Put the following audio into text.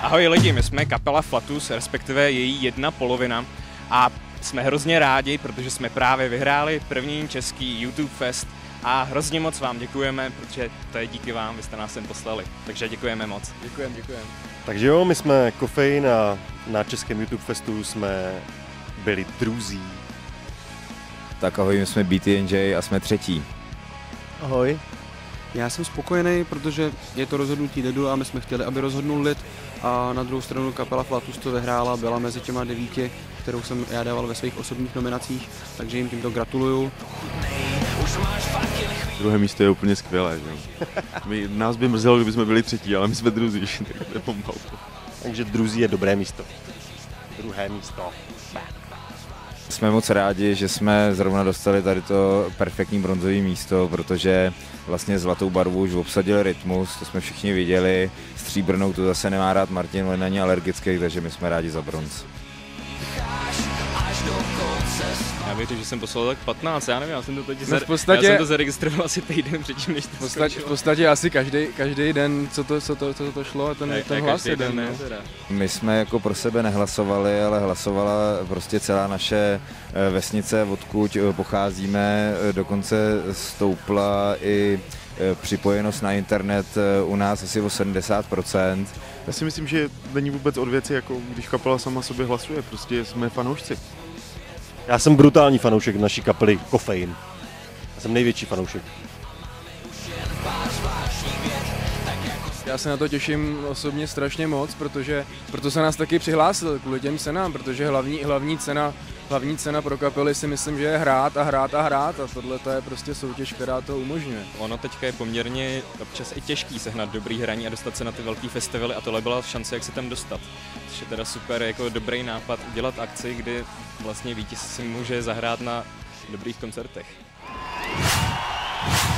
Ahoj lidi, my jsme kapela Flatus, respektive její jedna polovina a jsme hrozně rádi, protože jsme právě vyhráli první český YouTube Fest a hrozně moc vám děkujeme, protože to je díky vám, vy jste nás sem poslali, takže děkujeme moc. Děkujeme. Takže jo, my jsme Kofein a na českém YouTube Festu jsme byli druzí. Tak ahoj, my jsme BTNJ a jsme třetí. Ahoj. Já jsem spokojený, protože je to rozhodnutí lidu a my jsme chtěli, aby rozhodnul lid. A na druhou stranu kapela Flatus to vyhrála, byla mezi těma 9, kterou jsem já dával ve svých osobních nominacích, takže jim tímto gratuluju. Druhé místo je úplně skvělé, že? Nás by mrzelo, kdyby jsme byli třetí, ale my jsme druzí, tak to je pomalu. Takže druzí je dobré místo. Druhé místo. Jsme moc rádi, že jsme zrovna dostali tady to perfektní bronzové místo, protože vlastně zlatou barvu už obsadil Rytmus, to jsme všichni viděli, stříbrnou tu zase nemá rád Martin, on není alergický, takže my jsme rádi za bronz. Já věřím, že jsem poslal tak 15, já nevím, já jsem to v podstatě, já jsem to zaregistroval asi týden předtím, než to v podstatě asi každý den, co to šlo, ten hlas jeden. Ne, My jsme jako pro sebe nehlasovali, ale hlasovala prostě celá naše vesnice, odkud pocházíme, dokonce stoupla i připojenost na internet u nás asi o 70%. Já si myslím, že není vůbec od věci, jako když kapela sama sobě hlasuje, prostě jsme fanoušci. Já jsem brutální fanoušek naší kapely Kofein. Já jsem největší fanoušek. Já se na to těším osobně strašně moc, proto se nás taky přihlásil kvůli těm cenám, protože hlavní cena pro kapely si myslím, že je hrát a tohle to je prostě soutěž, která to umožňuje. Ono teďka je poměrně občas i těžký sehnat dobrý hraní a dostat se na ty velký festivaly a tohle byla šance, jak se tam dostat. Což je teda super, jako dobrý nápad udělat akci, kdy vlastně vítěz si může zahrát na dobrých koncertech.